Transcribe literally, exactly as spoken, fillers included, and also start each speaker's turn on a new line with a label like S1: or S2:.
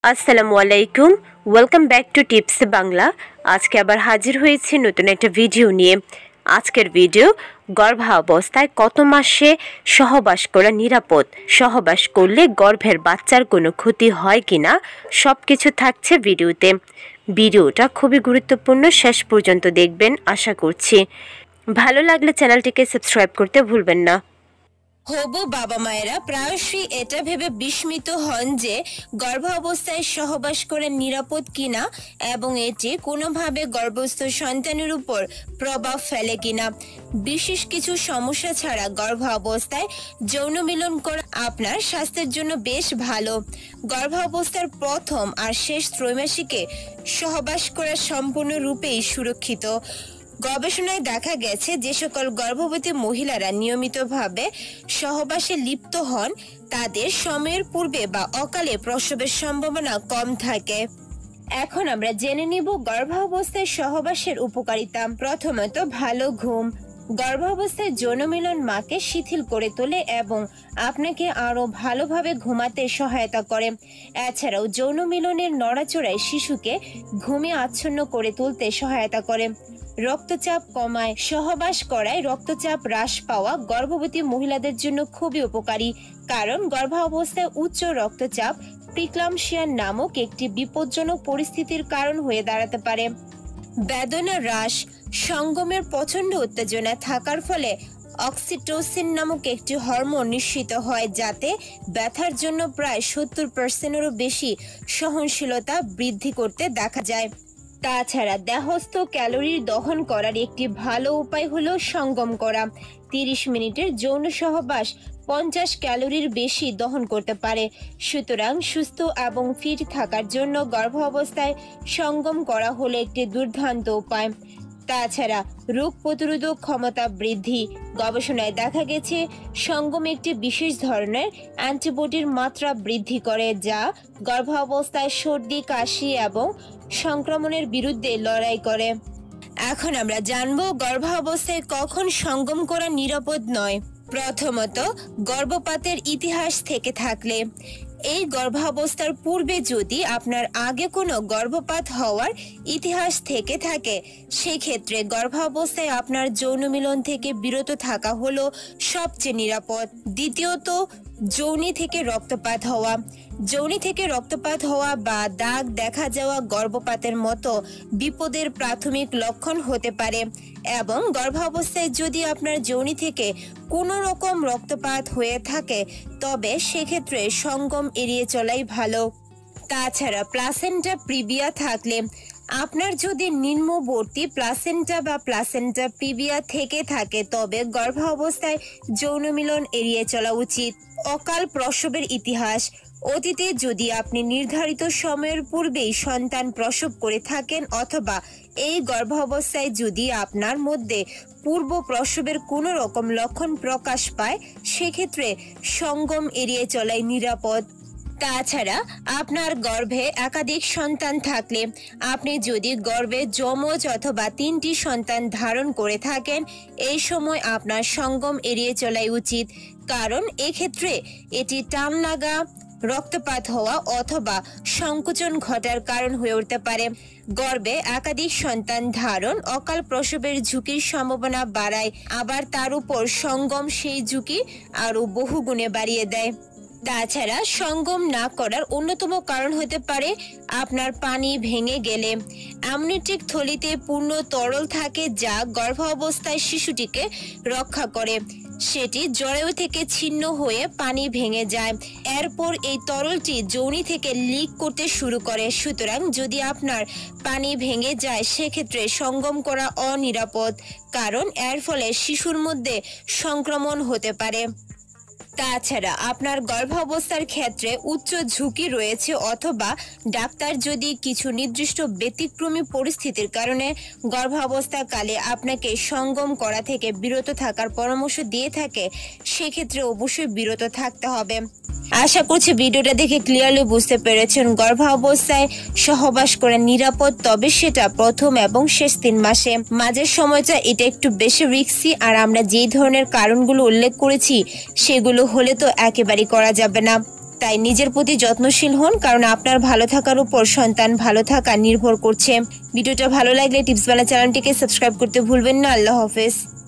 S1: আসসালামু আলাইকুম, welcome back to tips Bangla. আজকে আবার হাজির হয়েছি নতুন একটা ভিডিও নিয়ে। আজকের ভিডিও গর্ভাবস্থায় কত মাসে সহবাস করা নিরাপদ, সহবাস করলে গর্ভের বাচ্চার কোনো ক্ষতি হয় কিনা সব কিছু থাকছে ভিডিওতে। ভিডিওটা খুবই গুরুত্বপূর্ণ, শেষ পর্যন্ত দেখবেন আশা করছি। ভালো লাগলে চ্যানেলটিকে সাবস্ক্রাইব করতে ভুলবেন না।
S2: হবু বাবা মায়েরা প্রায়শই এটা ভেবে বিস্মিত হন যে গর্ভাবস্থায় সহবাস করে নিরাপদ কিনা এবং এটি কোনোভাবে গর্ভস্থ সন্তানের উপর প্রভাব ফেলে কিনা। বিশেষ কিছু সমস্যা ছাড়া গর্ভাবস্থায় যৌন মিলন করা আপনার স্বাস্থ্যের জন্য বেশ ভালো। গর্ভাবস্থার প্রথম আর শেষ ত্রৈমাসিকে সহবাস করা সম্পূর্ণরূপেই সুরক্ষিত। গবেষণায় দেখা গেছে যে সকল গর্ভবতী মহিলারা নিয়মিতভাবে সহবাসে লিপ্ত হন তাদের সময়ের পূর্বে বা অকালে প্রসবের সম্ভাবনা কম থাকে। এখন আমরা জেনে নিব গর্ভাবস্থায় সহবাসের উপকারিতা। প্রথমত, ভালো ঘুম। গর্ভাবস্থায় যৌনমিলন মাকে শিথিল করে তোলে এবং আপনাকে আরো ভালোভাবে ঘুমাতে সহায়তা করে। এছাড়াও যৌন মিলনের নড়াচড়ায় শিশুকে ঘুমে আচ্ছন্ন করে তুলতে সহায়তা করে। রক্তচাপ কমায়। সহবাস করায় রক্তচাপ হ্রাস পাওয়া গর্ভবতী মহিলাদের জন্য খুবই উপকারী, কারণ গর্ভাবস্থায় উচ্চ রক্তচাপ প্রিক্লাম্পসিয়া নামক একটি বিপজ্জনক পরিস্থিতির কারণ হয়ে দাঁড়াতে পারে। বেদনা হ্রাস। সঙ্গমের প্রচন্ড উত্তেজনা থাকার ফলে অক্সিটোসিন নামক একটি হরমোন নিঃসৃত হয়, যাতে ব্যথার জন্য প্রায় সত্তর পার্সেন্টেরও বেশি সহনশীলতা বৃদ্ধি করতে দেখা যায়। তাছাড়া দেহস্থ ক্যালোরির দহন করার একটি ভালো উপায় হলো সঙ্গম করা। তিরিশ মিনিটের যৌন সহবাস পঞ্চাশ ক্যালোরির বেশি দহন করতে পারে। সুতরাং সুস্থ এবং ফিট থাকার জন্য গর্ভাবস্থায় সঙ্গম করা হলো একটি দুর্দান্ত উপায়। তাছাড়া রোগ প্রতিরোধক ক্ষমতা বৃদ্ধি। গবেষণায় দেখা গেছে সঙ্গম একটি বিশেষ ধরনের অ্যান্টিবডির মাত্রা বৃদ্ধি করে, যা গর্ভাবস্থায় সর্দি, কাশি এবং সংক্রমণের বিরুদ্ধে লড়াই করে। এখন আমরা জানবো গর্ভাবস্থায় কখন সঙ্গম করা নিরাপদ নয়। প্রথমত, গর্ভপাতের ইতিহাস থেকে থাকলে। এই গর্ভাবস্থার পূর্বে যদি আপনার আগে কোনো গর্ভপাত হওয়ার ইতিহাস থেকে থাকে, সেক্ষেত্রে গর্ভাবস্থায় আপনার যৌন মিলন থেকে বিরত থাকা হলো সবচেয়ে নিরাপদ। দ্বিতীয়ত, যৌনি থেকে রক্তপাত হওয়া। যৌনি থেকে রক্তপাত হওয়া বা দাগ দেখা যাওয়া গর্ভপাতের মতো বিপদের প্রাথমিক লক্ষণ হতে পারে, এবং গর্ভাবস্থায় যদি আপনার যৌনি থেকে কোনো রকম রক্তপাত হয়ে থাকে তবে সেক্ষেত্রে সঙ্গম এড়িয়ে চলাই ভালো। তাছাড়া প্লাসেন্টা প্রিভিয়া থাকলে, আপনার যদি নিম্নবর্তী প্লাসেন্টা বা প্লাসেন্টা প্রিভিয়া থেকে থাকে তবে গর্ভাবস্থায় যৌন মিলন এড়িয়ে চলা উচিত। অকাল প্রসবের ইতিহাস। অতীতে যদি আপনি নির্ধারিত সময়ের পূর্বেই সন্তান প্রসব করে থাকেন অথবা এই গর্ভাবস্থায় যদি আপনার মধ্যে পূর্ব প্রসবের কোনো রকম লক্ষণ প্রকাশ পায়, সেক্ষেত্রে সঙ্গম এড়িয়ে চলাই নিরাপদ। তাছাড়া আপনার গর্ভে একাধিক সন্তান থাকলে, আপনি যদি গর্ভে যমজ অথবা তিনটি সন্তান ধারণ করে থাকেন, এই সময় আপনার সঙ্গম এড়িয়ে চলাই উচিত, কারণ এক্ষেত্রে এটি টান লাগা, রক্তপাত হওয়া অথবা সংকোচন ঘটার কারণ হয়ে উঠতে পারে। গর্ভে একাধিক সন্তান ধারণ অকাল প্রসবের ঝুঁকির সম্ভাবনা বাড়ায়, আবার তার উপর সঙ্গম সেই ঝুঁকি আরো বহুগুণে বাড়িয়ে দেয়। তাছাড়া সঙ্গম না করার অন্যতম কারণ হতে পারে আপনার পানি ভেঙে গেলে। অ্যামনিওটিক থলিতে পূর্ণ তরল থাকে যা গর্ভাবস্থায় শিশুটিকে রক্ষা করে। সেটি জরায়ু থেকে ছিন্ন হয়ে পানি ভেঙে যায়, এরপর এই তরলটি যৌনি থেকে লিক করতে শুরু করে। সুতরাং যদি আপনার পানি ভেঙে যায় সেক্ষেত্রে সঙ্গম করা অনিরাপদ, কারণ এর ফলে শিশুর মধ্যে সংক্রমণ হতে পারে। তাছাড়া আপনার গর্ভাবস্থার ক্ষেত্রে উচ্চ ঝুঁকি রয়েছে অথবা ডাক্তার যদি কিছু নির্দিষ্ট ব্যতিক্রমী পরিস্থিতির কারণে গর্ভাবস্থাকালে আপনাকে সঙ্গম করা থেকে বিরত থাকার পরামর্শ দিয়ে থাকে, সেক্ষেত্রে অবশ্যই বিরত থাকতে হবে। আশা করছি ভিডিওটা দেখে ক্লিয়ারলি বুঝতে পেরেছেন গর্ভাবস্থায় সহবাস করা নিরাপদ, তবে সেটা প্রথম এবং শেষ তিন মাসে। মাঝের সময়টা এটা একটু বেশি রিস্কি, আর আমরা যেই ধরনের কারণগুলো উল্লেখ করেছি সেগুলো হলে তো একেবারেই করা যাবে না। তাই নিজের প্রতি যত্নশীল হন, কারণ আপনার ভালো থাকার উপর সন্তান ভালো থাকা নির্ভর করছে। ভিডিওটা ভালো লাগলে টিপস বাংলা চ্যানেলটিকে সাবস্ক্রাইব করতে ভুলবেন না। আল্লাহ হাফেজ।